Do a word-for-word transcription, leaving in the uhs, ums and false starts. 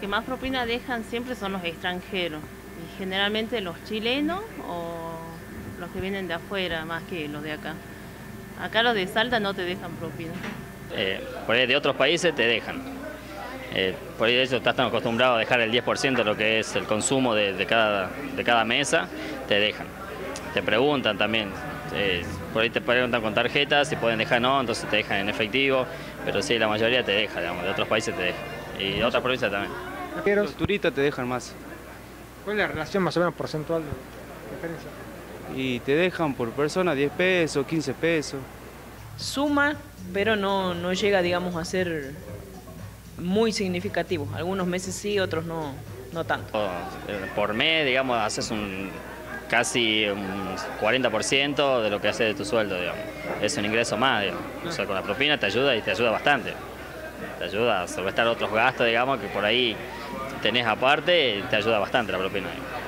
que más propina dejan siempre son los extranjeros, y generalmente los chilenos o los que vienen de afuera más que los de acá. Acá los de Salta no te dejan propina. Eh, por ahí de otros países te dejan. Eh, por ahí ellos están acostumbrados a dejar el diez por ciento de lo que es el consumo de, de, cada, de cada mesa, te dejan. Te preguntan también, eh, por ahí te preguntan con tarjetas, si pueden dejar no, entonces te dejan en efectivo, pero sí, la mayoría te deja, digamos, de otros países te dejan, y de otras provincias también. Los turistas te dejan más. ¿Cuál es la relación más o menos porcentual de diferencia? Y te dejan por persona diez pesos, quince pesos. Suma, pero no, no llega, digamos, a ser muy significativo. Algunos meses sí, otros no, no tanto. Por mes, digamos, haces un casi un cuarenta por ciento de lo que haces de tu sueldo, digamos. Es un ingreso más, digamos. O sea, con la propina te ayuda y te ayuda bastante. Te ayuda a solventar otros gastos, digamos, que por ahí tenés aparte, te ayuda bastante la propina.